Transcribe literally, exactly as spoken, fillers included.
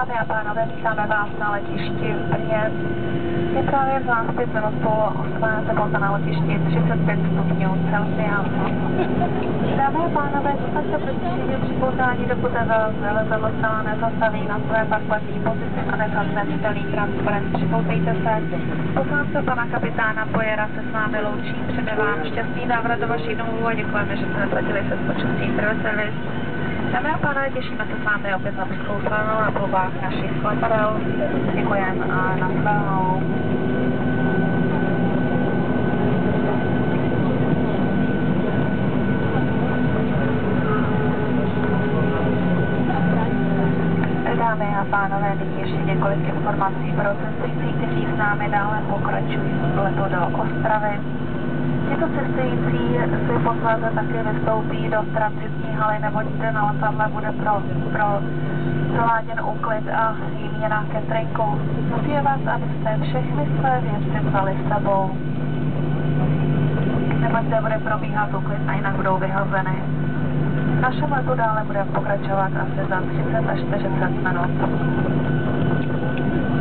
Dámy a pánové, vítáme vás na letišti v Brně. Je právě za pět minut půl osmé, teplota na letišti třicet pět stupňů Celsia. Dámy a pánové, dostaňte přestěžení při pozdání, dokud letadlo zcela nezastaví na své parkovací pozici a nezhasne světelný transparent. Připoutejte se. Poslance pana kapitána Pojera se s námi loučí. Přejeme vám šťastný návrat do vaší domů a děkujeme, že jste neplatili se společností Private Service. Dámy a pánové, těšíme se s vámi opět na brzkou stranou na klubách našich letadel. Děkujeme a nashledanou. Dámy a pánové, nyní ještě několik informací pro cestující, kteří s námi dále pokračují z letu do Ostravy. Tito cestující si posléze taky vystoupí do transitní haly, neboť zde na letadle bude pro, pro prováděn úklid a výměna cateringu. Musíme vás, abyste všechny své věci vzali s sebou, neboť zde bude probíhat úklid a jinak budou vyhozeny. V našem letu dále bude pokračovat asi za třicet až čtyřicet minut.